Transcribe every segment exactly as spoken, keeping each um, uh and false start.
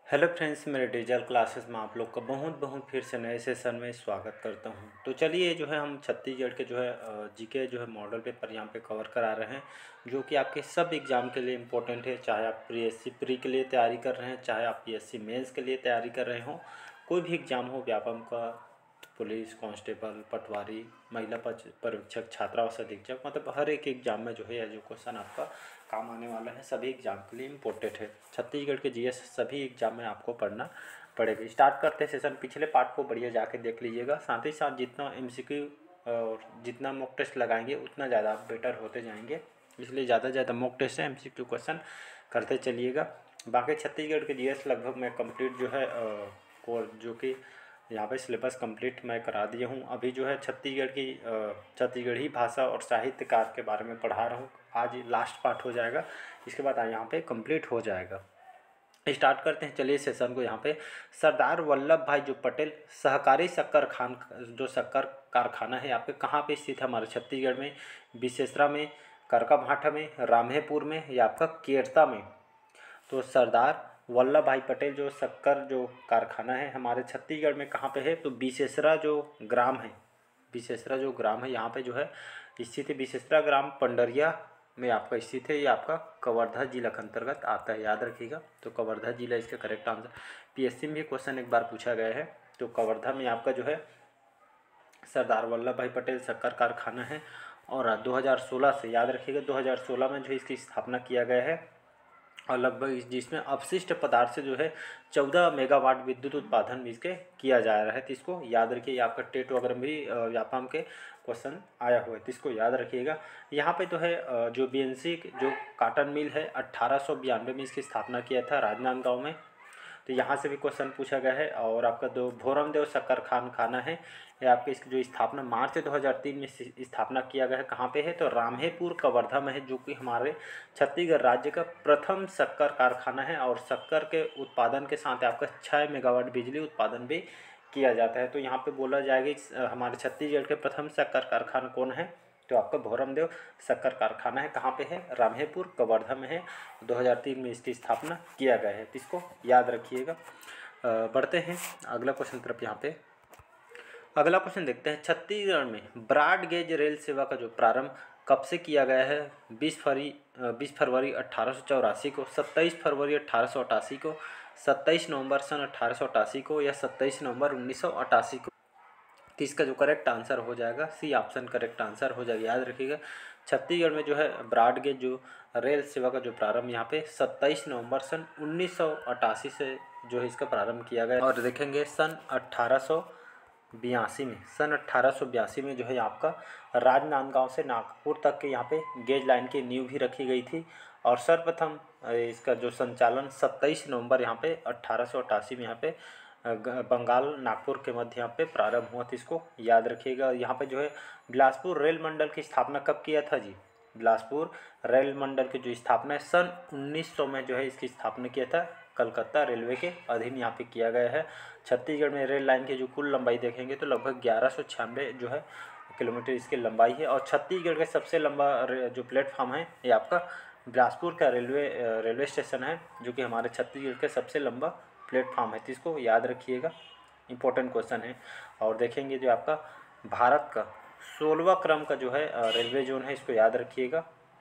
Hello friends, मेरे digital classes में आप लोग का बहुत बहुत फिर से नए सेशन में स्वागत करता हूं। तो चलिए जो है हम छत्तीसगढ़ के जो है जीके जो है मॉडल पेपर यहाँ पे कवर करा रहे हैं, जो कि आपके सब एग्ज़ाम के लिए इम्पोर्टेंट है। चाहे आप पीएससी प्री के लिए तैयारी कर रहे हैं, चाहे आप पीएससी मेंस के लिए तैयारी कर रहे हो, कोई भी एग्ज़ाम हो, व्यापम का, पुलिस कांस्टेबल, पटवारी, महिला परीक्षक, छात्रावास अधीक्षक, मतलब हर एक एग्जाम में जो है यह जो क्वेश्चन आपका काम आने वाला है, सभी एग्जाम के लिए इम्पोर्टेंट है। छत्तीसगढ़ के जीएस सभी एग्जाम में आपको पढ़ना पड़ेगा। स्टार्ट करते हैं सेशन। पिछले पार्ट को बढ़िया जाके देख लीजिएगा। साथ ही साथ जितना एमसीक्यू और जितना मॉक टेस्ट लगाएंगे उतना ज़्यादा आप बेटर होते जाएंगे, इसलिए ज़्यादा से ज़्यादा मॉक टेस्ट है, एमसीक्यू क्वेश्चन करते चलिएगा। बाकी छत्तीसगढ़ के जीएस लगभग मैं कंप्लीट जो है कोर्स जो कि यहाँ पे सिलेबस कंप्लीट मैं करा दिया हूँ। अभी जो है छत्तीसगढ़ की छत्तीसगढ़ी भाषा और साहित्यकार के बारे में पढ़ा रहा हूँ। आज लास्ट पार्ट हो जाएगा, इसके बाद यहाँ पे कंप्लीट हो जाएगा। स्टार्ट करते हैं चलिए सेशन को। यहाँ पे सरदार वल्लभ भाई जो पटेल सहकारी शक्कर खान जो शक्कर कारखाना है यहाँ पे कहाँ पे स्थित है? हमारे छत्तीसगढ़ में विशेषरा में, करकाभाठा में, रामहेपुर में या आपका केरता में। तो सरदार वल्लभ भाई पटेल जो शक्कर जो कारखाना है हमारे छत्तीसगढ़ में कहाँ पे है? तो विशेषरा जो ग्राम है, विशेषरा जो ग्राम है यहाँ पे जो है स्थित है। विशेषरा ग्राम पंडरिया में आपका स्थित है। ये आपका कवर्धा जिला के अंतर्गत आता है, याद रखिएगा। तो कवर्धा जिला इसका करेक्ट आंसर। पीएससी में क्वेश्चन एक बार पूछा गया है, तो कवर्धा में आपका जो है सरदार वल्लभ भाई पटेल शक्कर कारखाना है। और दो हज़ार सोलह से याद रखिएगा, दो हज़ार सोलह में जो इसकी स्थापना किया गया है, और लगभग जिसमें अपशिष्ट पदार्थ से जो है चौदह मेगावाट विद्युत उत्पादन भी इसके किया जा रहा है। तो इसको याद रखिए। आपका टेट वगैरह में भी व्यापम के क्वेश्चन आया हुआ है, तो इसको याद रखिएगा। यहाँ पे तो है जो बीएनसी जो काटन मिल है अट्ठारह सौ बयानवे में इसकी स्थापना किया था राजनांदगांव में, तो यहाँ से भी क्वेश्चन पूछा गया है। और आपका दो भोरमदेव शक्कर खान खाना है, ये आपके इसकी जो स्थापना मार्च दो हज़ार तीन में स्थापना किया गया है, कहाँ पे है? तो रामहेपुर कवर्धा में है, जो कि हमारे छत्तीसगढ़ राज्य का प्रथम शक्कर कारखाना है। और शक्कर के उत्पादन के साथ आपका छः मेगावाट बिजली उत्पादन भी किया जाता है। तो यहाँ पे बोला जाएगा कि हमारे छत्तीसगढ़ के प्रथम शक्कर कारखाना कौन है? तो आपका भोरमदेव शक्कर कारखाना है। कहाँ पे है? रामहेपुर कवर्धा में है। दो हज़ार तीन में इसकी स्थापना किया गया है, तो इसको याद रखिएगा। बढ़ते हैं अगला क्वेश्चन तरफ। यहाँ पे अगला क्वेश्चन देखते हैं। छत्तीसगढ़ में ब्रॉड गेज रेल सेवा का जो प्रारंभ कब से किया गया है? बीस फरवरी बीस फरवरी अट्ठारह सौ चौरासी को, सत्ताईस फरवरी अट्ठारह सौ अट्ठासी को, सत्ताईस नवंबर सन अट्ठारह सौ अट्ठासी को, या सत्ताईस नवंबर उन्नीस सौ अट्ठासी को। तो इसका जो करेक्ट आंसर हो जाएगा सी ऑप्शन करेक्ट आंसर हो जाएगा। याद रखिएगा, छत्तीसगढ़ में जो है ब्रॉड गेज जो रेल सेवा का जो प्रारंभ यहाँ पे सत्ताईस नवंबर सन उन्नीस सौ अट्ठासी से जो है इसका प्रारंभ किया गया। और देखेंगे सन अट्ठारह सौ बयासी में सन अट्ठारह सौ बयासी में जो है आपका राजनांदगांव से नागपुर तक के यहाँ पे गेज लाइन की नींव भी रखी गई थी। और सर्वप्रथम इसका जो संचालन सत्ताईस नवंबर यहाँ पे अट्ठारह सौ अट्ठासी में यहाँ पे बंगाल नागपुर के मध्य यहाँ पे प्रारंभ हुआ था। इसको याद रखिएगा। यहाँ पे जो है बिलासपुर रेल मंडल की स्थापना कब किया था जी? बिलासपुर रेल मंडल की जो स्थापना है सन उन्नीस सौ में जो है इसकी स्थापना किया था, कलकत्ता रेलवे के अधीन यहाँ पे किया गया है। छत्तीसगढ़ में रेल लाइन की जो कुल लंबाई देखेंगे तो लगभग ग्यारह सौ छियानवे जो है किलोमीटर इसकी लंबाई है। और छत्तीसगढ़ का सबसे लंबा जो प्लेटफॉर्म है ये आपका बिलासपुर का रेलवे रेलवे स्टेशन है, जो कि हमारे छत्तीसगढ़ का सबसे लंबा प्लेटफॉर्म है। तो इसको याद रखिएगा, इंपॉर्टेंट क्वेश्चन है। और देखेंगे जो आपका भारत का सोलहवां क्रम का जो है रेलवे जोन है, इसको याद रखिएगा।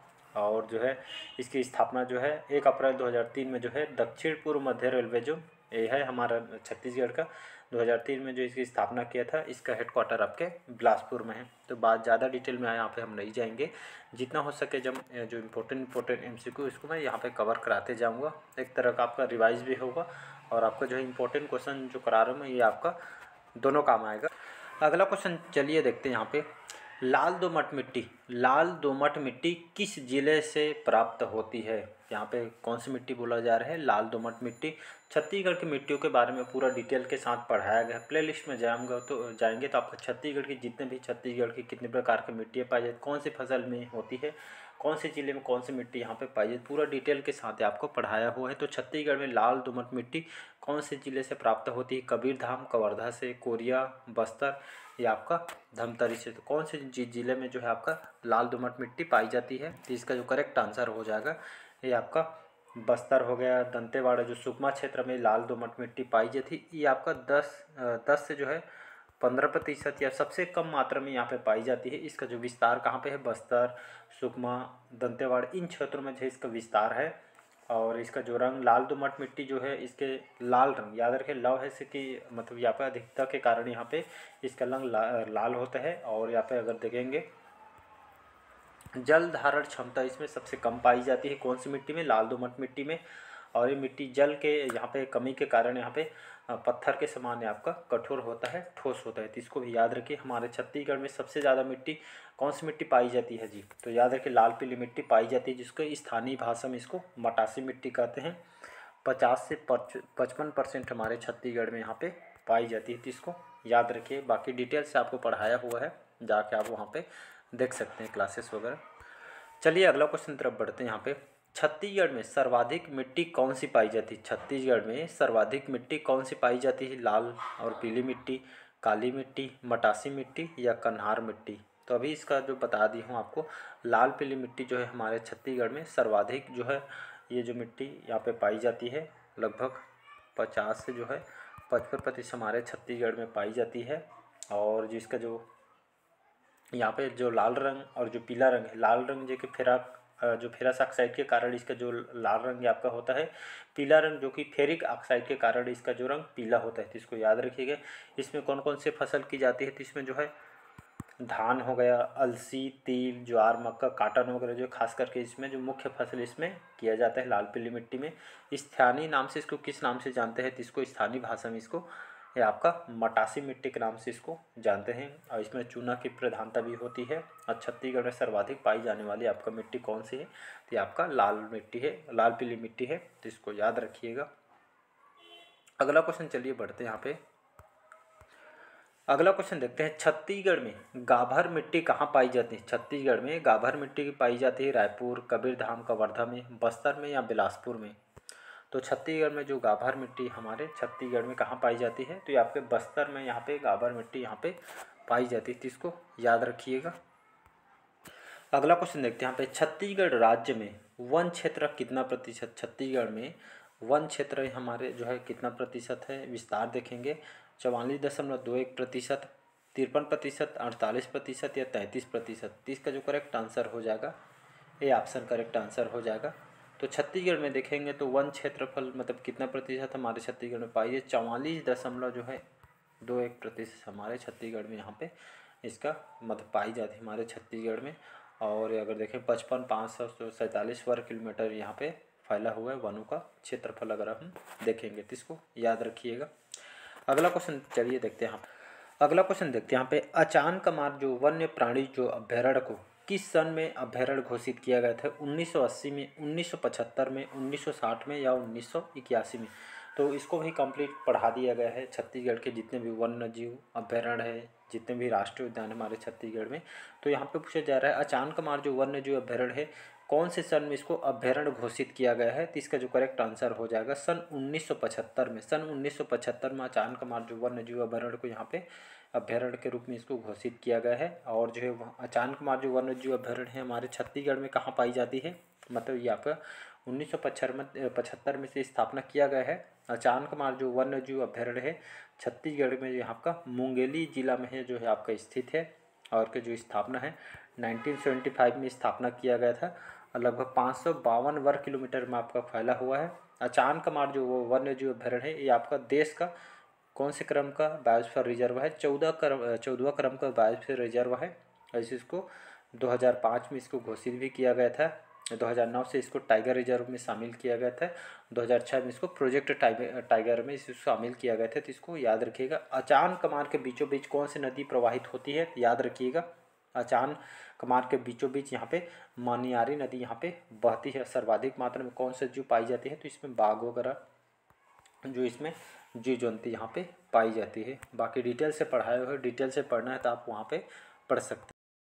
और जो है इसकी स्थापना जो है एक अप्रैल दो हज़ार तीन में जो है दक्षिण पूर्व मध्य रेलवे जोन ये है हमारा छत्तीसगढ़ का, दो हज़ार तीन में जो इसकी स्थापना किया था, इसका हेडक्वार्टर आपके बिलासपुर में है। तो बात ज़्यादा डिटेल में यहाँ पे हम नहीं जाएंगे, जितना हो सके जब जो इम्पोर्टेंट इंपॉर्टेंट एमसीक्यू इसको मैं यहाँ पे कवर कराते जाऊँगा। एक तरह का आपका रिवाइज भी होगा और आपका जो है इंपॉर्टेंट क्वेश्चन जो करा रहा हूँ मैं ये आपका दोनों काम आएगा। अगला क्वेश्चन चलिए देखते हैं। यहाँ पे लाल दोमट मिट्टी लाल दोमट मिट्टी किस जिले से प्राप्त होती है? यहाँ पे कौन सी मिट्टी बोला जा रहा है? लाल दोमट मिट्टी। छत्तीसगढ़ की मिट्टियों के बारे में पूरा डिटेल के साथ पढ़ाया गया है। प्लेलिस्ट में जाएंगे तो जाएंगे तो आपको छत्तीसगढ़ की जितने भी छत्तीसगढ़ की कितने प्रकार की मिट्टियाँ पाई जाती, कौन सी फसल में होती है, कौन से ज़िले में कौन सी मिट्टी यहाँ पे पाई जाती, पूरा डिटेल के साथ आपको पढ़ाया हुआ है। तो छत्तीसगढ़ में लाल दोमट मिट्टी कौन से ज़िले से प्राप्त होती है? कबीरधाम, कवर्धा से, कोरिया, बस्तर या आपका धमतरी से। तो कौन से ज़िले में जो है आपका लाल दोमट मिट्टी पाई जाती है? तो इसका जो करेक्ट आंसर हो जाएगा ये आपका बस्तर हो गया, दंतेवाड़ा जो सुकमा क्षेत्र में लाल दोमट मिट्टी पाई जाती है, ये आपका दस दस से जो है पंद्रह प्रतिशत या सबसे कम मात्रा में यहाँ पे पाई जाती है। इसका जो विस्तार कहाँ पे है, बस्तर, सुकमा, दंतेवाड़ा इन क्षेत्रों में जो इसका विस्तार है। और इसका जो रंग लाल दोमट मिट्टी जो है, इसके लाल रंग याद रखें, लव है से कि मतलब यहाँ पे अधिकता के कारण यहाँ पे इसका रंग ला, लाल होता है। और यहाँ पे अगर देखेंगे जल धारण क्षमता इसमें सबसे कम पाई जाती है, कौन सी मिट्टी में, लाल दोमट मिट्टी में। और ये मिट्टी जल के यहाँ पे कमी के कारण यहाँ पे पत्थर के समान आपका कठोर होता है, ठोस होता है। तो इसको भी याद रखिए। हमारे छत्तीसगढ़ में सबसे ज़्यादा मिट्टी कौन सी मिट्टी पाई जाती है जी, तो याद रखिए लाल पीली मिट्टी पाई जाती है, जिसको स्थानीय भाषा में इसको मटासी मिट्टी कहते हैं। पचास से पचपन परसेंट हमारे छत्तीसगढ़ में यहाँ पे पाई जाती है, तो इसको याद रखिए। बाकी डिटेल से आपको पढ़ाया हुआ है, जाके आप वहाँ पे देख सकते हैं क्लासेस वगैरह। चलिए अगला क्वेश्चन तरफ बढ़ते हैं। यहाँ पे छत्तीसगढ़ में सर्वाधिक मिट्टी कौन सी पाई जाती है, छत्तीसगढ़ में सर्वाधिक मिट्टी कौन सी पाई जाती है, लाल और पीली मिट्टी, काली मिट्टी, मटासी मिट्टी या कन्हार मिट्टी। तो अभी इसका जो बता दी हूँ आपको, लाल पीली मिट्टी जो है हमारे छत्तीसगढ़ में सर्वाधिक जो है ये जो मिट्टी यहाँ पे पाई जाती है, लगभग पचास से जो है पचपन प्रतिशत हमारे छत्तीसगढ़ में पाई जाती है। और जिसका जो यहाँ पे जो लाल रंग और जो पीला रंग है, लाल रंग जो कि फेरक जो फेरस ऑक्साइड के कारण इसका जो लाल रंग आपका होता है, पीला रंग जो कि फेरिक ऑक्साइड के कारण इसका जो रंग पीला होता है। तो इसको याद रखिएगा। इसमें कौन कौन से फसल की जाती है, तो इसमें जो है धान हो गया, अलसी, तिल, ज्वार, मक्का, काटन वगैरह जो खास करके इसमें जो मुख्य फसल इसमें किया जाता है लाल पीली मिट्टी में। स्थानीय नाम से इसको किस नाम से जानते हैं, तो इसको स्थानीय भाषा में इसको ये आपका मटासी मिट्टी के नाम से इसको जानते हैं। और इसमें चूना की प्रधानता भी होती है। और छत्तीसगढ़ में सर्वाधिक पाई जाने वाली आपका मिट्टी कौन सी है, तो ये आपका लाल मिट्टी है, लाल पीली मिट्टी है, तो इसको याद रखिएगा। अगला क्वेश्चन चलिए बढ़ते हैं यहाँ पे। अगला क्वेश्चन देखते हैं, छत्तीसगढ़ में गाभर मिट्टी कहाँ पाई जाती है, छत्तीसगढ़ में गाभर मिट्टी पाई जाती है रायपुर, कबीरधाम, कवर्धा में, बस्तर में या बिलासपुर में। तो छत्तीसगढ़ में जो गाभर मिट्टी हमारे छत्तीसगढ़ में कहाँ पाई जाती है, तो ये आपके बस्तर में यहाँ पे गाभर मिट्टी यहाँ पे पाई जाती है, तो इसको याद रखिएगा। अगला क्वेश्चन देखते हैं यहाँ पे, छत्तीसगढ़ राज्य में वन क्षेत्र कितना प्रतिशत, छत्तीसगढ़ में वन क्षेत्र हमारे जो है कितना प्रतिशत है, विस्तार देखेंगे चवालीस दशमलव दो एक प्रतिशत, तिरपन प्रतिशत, अड़तालीस प्रतिशत या तैंतीस प्रतिशत। तो इसका जो करेक्ट आंसर हो जाएगा, ये ऑप्शन करेक्ट आंसर हो जाएगा। तो छत्तीसगढ़ में देखेंगे तो वन क्षेत्रफल मतलब कितना प्रतिशत हमारे छत्तीसगढ़ में पाई है, चवालीस दशमलव जो है दो एक प्रतिशत हमारे छत्तीसगढ़ में यहाँ पे इसका मतलब पाई जाती है हमारे छत्तीसगढ़ में। और अगर देखें पचपन पाँच सौ सैंतालीस वर्ग किलोमीटर यहाँ पे फैला हुआ है वनों का क्षेत्रफल, अगर हम देखेंगे तो इसको याद रखिएगा। अगला क्वेश्चन चलिए देखते हैं यहाँ अगला क्वेश्चन देखते हैं यहाँ पे, अचानकमार जो वन्य प्राणी जो अभ्यारण्य को किस सन में अभ्यारण्य घोषित किया गया था, उन्नीस सौ अस्सी में, उन्नीस सौ पचहत्तर में, उन्नीस सौ साठ में या उन्नीस सौ इक्यासी में। तो इसको भी कंप्लीट पढ़ा दिया गया है। छत्तीसगढ़ के जितने भी वन्य जीव अभ्यारण्य है, जितने भी राष्ट्रीय उद्यान हमारे छत्तीसगढ़ में, तो यहाँ पे पूछा जा रहा है अचानकमार जो वन्य जीव अभ्यारण्य है कौन से सन में इसको अभ्यारण्य घोषित किया गया है, तो इसका जो करेक्ट आंसर हो जाएगा सन उन्नीस सौ पचहत्तर में। सन उन्नीस सौ पचहत्तर में अचानकमार जो वन्य जीव अभ्यारण्य को यहाँ पे अभ्यारण्य के रूप में इसको घोषित किया गया है। और जो है अचानकमार जो वन्य जीव अभ्यारण्य है हमारे छत्तीसगढ़ में कहाँ पाई जाती है, मतलब यहाँ पर उन्नीस सौ पचहत्तर पचहत्तर में से स्थापना किया गया है। अचानकमार जो वन्य जीव अभ्यारण्य है छत्तीसगढ़ में यहाँ का मुंगेली जिला में है जो है आपका स्थित है। और के जो स्थापना है नाइनटीन सेवेंटी फाइव में स्थापना किया गया था। लगभग पाँच सौ बावन वर्ग किलोमीटर में आपका फैला हुआ है। अचानकमार जो वो वन्य जीव अभ्यारण्य है ये आपका देश का कौन से क्रम का बायोस्फीयर रिजर्व है, चौदह क्रम चौदहवा क्रम का बायोस्फीयर रिजर्व है। ऐसे इसको दो हज़ार पाँच में इसको घोषित भी किया गया था। दो हज़ार नौ से इसको टाइगर रिजर्व में शामिल किया गया था। दो हज़ार छह में इसको प्रोजेक्ट टाइगर टाइगर में इसको शामिल किया गया था। तो इसको याद रखिएगा। अचानकमार के बीचों बीच कौन सी नदी प्रवाहित होती है, याद रखिएगा। अचानकमार के बीचों बीच यहाँ पे मनियारी नदी यहाँ पे बहती है। सर्वाधिक मात्रा में कौन से जीव पाई जाती है, तो इसमें बाघ वगैरह जो इसमें जीव जंतु यहाँ पे पाई जाती है। बाकी डिटेल से पढ़ाए हुए, डिटेल से पढ़ना है तो आप वहाँ पे पढ़ सकते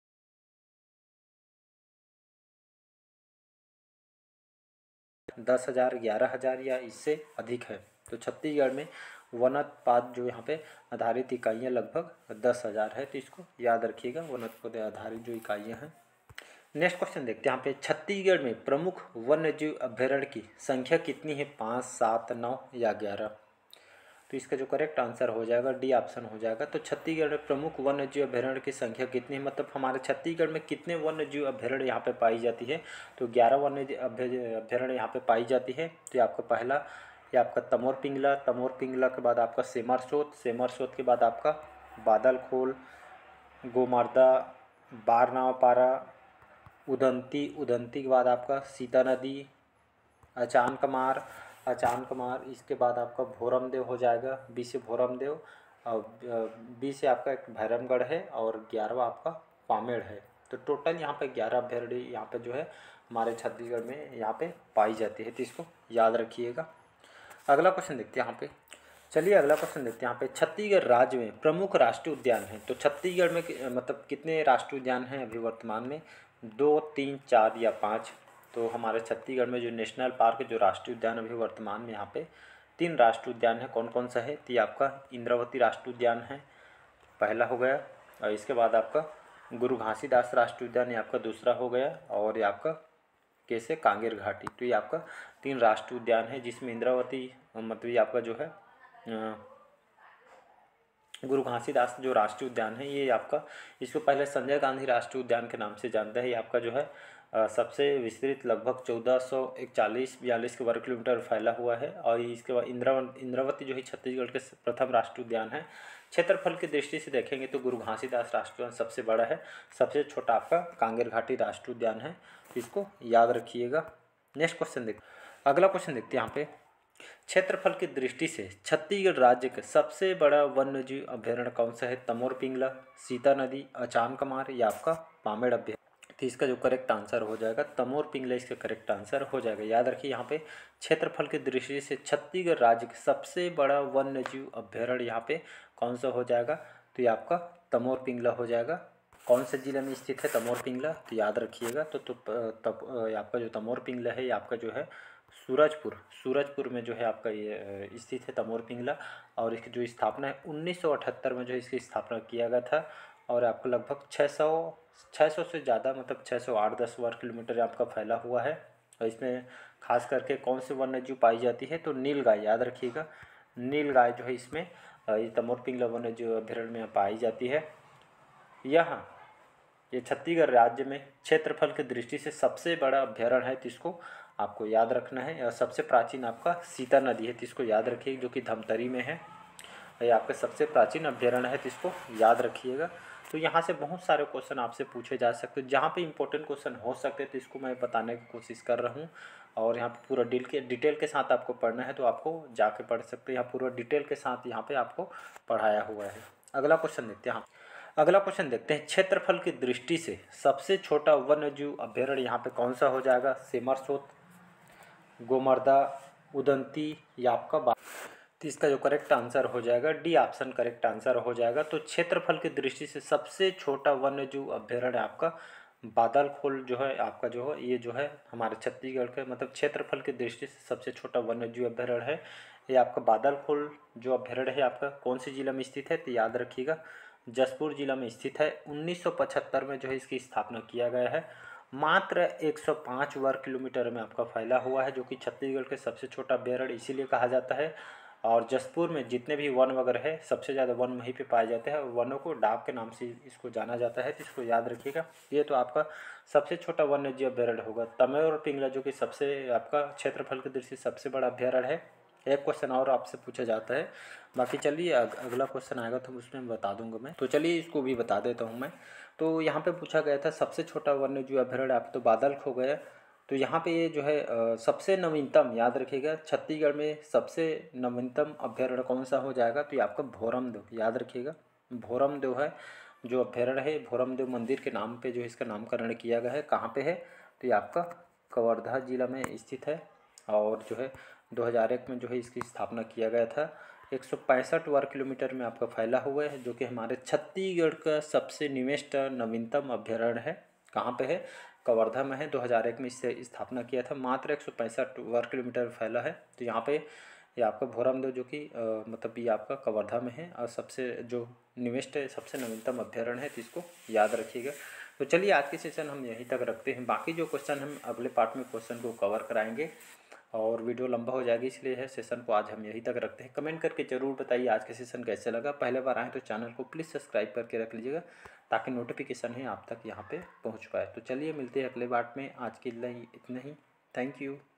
हैं। दस हज़ार ग्यारह हज़ार या इससे अधिक है। तो छत्तीसगढ़ में वनोत्पाद जो यहाँ पे आधारित इकाइयाँ लगभग दस हज़ार है। तो इसको याद रखिएगा, वनोत्पाद आधारित जो इकाइयाँ हैं नेक्स्ट क्वेश्चन देखते हैं यहाँ पे, छत्तीसगढ़ में प्रमुख वन्यजीव अभ्यारण्य की संख्या कितनी है? पाँच, सात, नौ या ग्यारह? तो इसका जो करेक्ट आंसर हो जाएगा डी ऑप्शन हो जाएगा। तो छत्तीसगढ़ में प्रमुख वन्यजीव अभ्यारण्य की संख्या कितनी है, मतलब हमारे छत्तीसगढ़ में कितने वन्यजीव अभ्यारण्य यहाँ पे पाई जाती है? तो ग्यारह वन्य अभ्यारण्य यहाँ पे पाई जाती है। तो ये आपका पहला, ये आपका तमोर पिंगला, तमोर पिंगला के बाद आपका सेमरसोत, सेमरसोत के बाद आपका बादलखोल, गोमार्दा, बारनावापारा, उदंती, उदंती के बाद आपका सीता नदी, अचानकमार, अचानकमार, इसके बाद आपका भोरमदेव हो जाएगा, बी से भोरमदेव, और बी से आपका एक भैरमगढ़ है, और ग्यारहवा आपका पामेड़ है। तो टोटल यहाँ पे ग्यारह अभ्यारण्य यहाँ पे जो है हमारे छत्तीसगढ़ में यहाँ पे पाई जाती है। तो इसको याद रखिएगा। अगला क्वेश्चन देखते हैं यहाँ पे, चलिए अगला क्वेश्चन देखते हैं यहाँ पे, छत्तीसगढ़ राज्य में प्रमुख राष्ट्रीय उद्यान है। तो छत्तीसगढ़ में मतलब कितने राष्ट्रीय उद्यान हैं अभी वर्तमान में? दो, तीन, चार या पाँच? तो हमारे छत्तीसगढ़ में जो नेशनल पार्क, जो राष्ट्रीय उद्यान अभी वर्तमान में यहाँ पे तीन राष्ट्रीय उद्यान है। कौन कौन सा है? तो ये आपका इंद्रावती राष्ट्रीय उद्यान है, पहला हो गया, और इसके बाद आपका गुरु घासीदास राष्ट्रीय उद्यान ये आपका दूसरा हो गया, और ये आपका कैसे कांगेर घाटी। तो ये आपका तीन राष्ट्रीय उद्यान है, जिसमें इंद्रावती मतलब ये आपका जो है गुरु घासीदास जो राष्ट्रीय उद्यान है ये आपका, इसको पहले संजय गांधी राष्ट्रीय उद्यान के नाम से जानते हैं। ये आपका जो है सबसे विस्तृत लगभग चौदह सौ इकतालीस बयालीस के वर्ग किलोमीटर फैला हुआ है। और इसके बाद इंद्रा इंद्रावती जो है छत्तीसगढ़ के प्रथम राष्ट्रीय उद्यान है। क्षेत्रफल की दृष्टि से देखेंगे तो गुरु घासीदास राष्ट्रीय उद्यान सबसे बड़ा है, सबसे छोटा आपका कांगेर घाटी राष्ट्रीय उद्यान है। तो इसको याद रखिएगा। नेक्स्ट क्वेश्चन देख अगला क्वेश्चन देखते हैं यहाँ पे, क्षेत्रफल की दृष्टि से छत्तीसगढ़ राज्य का सबसे बड़ा वन्यजीव अभ्यारण्य कौन सा है? तमोर पिंगला, सीता नदी, अचानकमार या आपका पामेड़ अभ्यारण्य? तो इसका जो करेक्ट आंसर हो जाएगा तमोर पिंगला, इसका करेक्ट आंसर हो जाएगा। याद रखिए यहाँ पे क्षेत्रफल की दृष्टि से छत्तीसगढ़ राज्य का सबसे बड़ा वन्यजीव अभ्यारण्य यहाँ पे कौन सा हो जाएगा? तो ये आपका तमोर पिंगला हो जाएगा। कौन से जिले में स्थित है तमोर पिंगला? तो याद रखिएगा। तो, तो तब आपका जो तमोर पिंगला है ये आपका जो है सूरजपुर, सूरजपुर में जो है आपका ये स्थित है तमोर पिंगला। और इसकी जो स्थापना है उन्नीस सौ अठहत्तर में जो है इसकी स्थापना किया गया था। और आपको लगभग छः सौ छः सौ से ज़्यादा मतलब छः सौ आठ दस वर्ग किलोमीटर आपका फैला हुआ है। और इसमें खास करके कौन से वन्यजीव पाई जाती है? तो नील गाय, याद रखिएगा। नील गाय जो है इसमें ये तमोर पिंगला वन्यजीव अभ्यारण्य में पाई जाती है। यहाँ ये छत्तीसगढ़ राज्य में क्षेत्रफल की दृष्टि से सबसे बड़ा अभ्यारण्य है, तो इसको आपको याद रखना है। और सबसे प्राचीन आपका सीता नदी है, तो इसको याद रखिए, जो कि धमतरी में है। ये आपका सबसे प्राचीन अभ्यारण्य है, तो इसको याद रखिएगा। तो यहाँ से बहुत सारे क्वेश्चन आपसे पूछे जा सकते हैं, जहाँ पे इंपॉर्टेंट क्वेश्चन हो सकते हैं तो इसको मैं बताने की कोशिश कर रहा हूँ। और यहाँ पे पूरा डिटेल के डिटेल के साथ आपको पढ़ना है तो आपको जाके पढ़ सकते हैं। यहाँ पूरा डिटेल के साथ यहाँ पे आपको पढ़ाया हुआ है। अगला क्वेश्चन देखते हैं। अगला क्वेश्चन देखते हैं, क्षेत्रफल की दृष्टि से सबसे छोटा वन्यजीव अभ्यारण्य यहाँ पे कौन सा हो जाएगा? सेमरसोत, गोमर्दा, उदंती या आपका बा तो इसका जो करेक्ट आंसर हो जाएगा डी ऑप्शन करेक्ट आंसर हो जाएगा। तो क्षेत्रफल की दृष्टि से सबसे छोटा वन्यजीव अभ्यारण्य आपका बादलखोल जो है आपका जो है ये जो है हमारे छत्तीसगढ़ के मतलब क्षेत्रफल की दृष्टि से सबसे छोटा वन्यजीव अभ्यारण्य है। ये आपका बादलखोल जो अभ्यारण्य है आपका कौन से जिला में स्थित है? तो याद रखिएगा जशपुर जिला में स्थित है। उन्नीस सौ पचहत्तर में जो है इसकी स्थापना किया गया है। मात्र एक सौ पाँच वर्ग किलोमीटर में आपका फैला हुआ है, जो कि छत्तीसगढ़ के सबसे छोटा अभ्यारण्य इसीलिए कहा जाता है। और जशपुर में जितने भी वन वगैरह है सबसे ज़्यादा वन वहीं पे पाए जाते हैं। वनों को डाक के नाम से इसको जाना जाता है, तो इसको याद रखिएगा। ये तो आपका सबसे छोटा वन्यजीव अभ्यारण्य होगा। तमोर पिंगला जो कि सबसे आपका क्षेत्रफल की दृष्टि से सबसे बड़ा अभ्यारण्य है। एक क्वेश्चन और आपसे पूछा जाता है, बाकी चलिए अगला क्वेश्चन आएगा तो उसमें बता दूंगा मैं। तो चलिए इसको भी बता देता हूँ मैं। तो यहाँ पे पूछा गया था सबसे छोटा वन्यजीव अभ्यारण्य, आप तो बादल खो गए। तो यहाँ पे ये जो है आ, सबसे नवीनतम, याद रखिएगा छत्तीसगढ़ में सबसे नवीनतम अभ्यारण्य कौन सा हो जाएगा? तो ये आपका भोरमदेव, याद रखिएगा भोरमदेव है जो अभ्यारण्य है। भोरमदेव मंदिर के नाम पे जो है इसका नामकरण किया गया है। कहाँ पे है? तो ये आपका कवर्धा जिला में स्थित है। और जो है दो हज़ार एक में जो है इसकी स्थापना किया गया था। एक सौ पैंसठ वर्ग किलोमीटर में आपका फैला हुआ है, जो कि हमारे छत्तीसगढ़ का सबसे निवेस्ट नवीनतम अभ्यारण्य है। कहाँ पे है? कवर्धा में है। दो हज़ार एक में इससे स्थापना किया था। मात्र एक सौ पैंसठ वर्ग किलोमीटर फैला है। तो यहाँ पे ये आपका भोरमदेव जो कि मतलब ये आपका कवर्धा में है और सबसे जो निवेस्ट है सबसे नवीनतम अभ्यारण्य है, तो इसको याद रखिएगा। तो चलिए आज के सेशन हम यहीं तक रखते हैं, बाकी जो क्वेश्चन हम अगले पार्ट में क्वेश्चन को कवर कराएंगे और वीडियो लंबा हो जाएगी, इसलिए है सेशन को आज हम यहीं तक रखते हैं। कमेंट करके ज़रूर बताइए आज का सेशन कैसे लगा। पहले बार आए तो चैनल को प्लीज़ सब्सक्राइब करके रख लीजिएगा ताकि नोटिफिकेशन है आप तक यहाँ पे पहुँच पाए। तो चलिए मिलते हैं अगले पार्ट में, आज के लिए इतना ही। Thank you.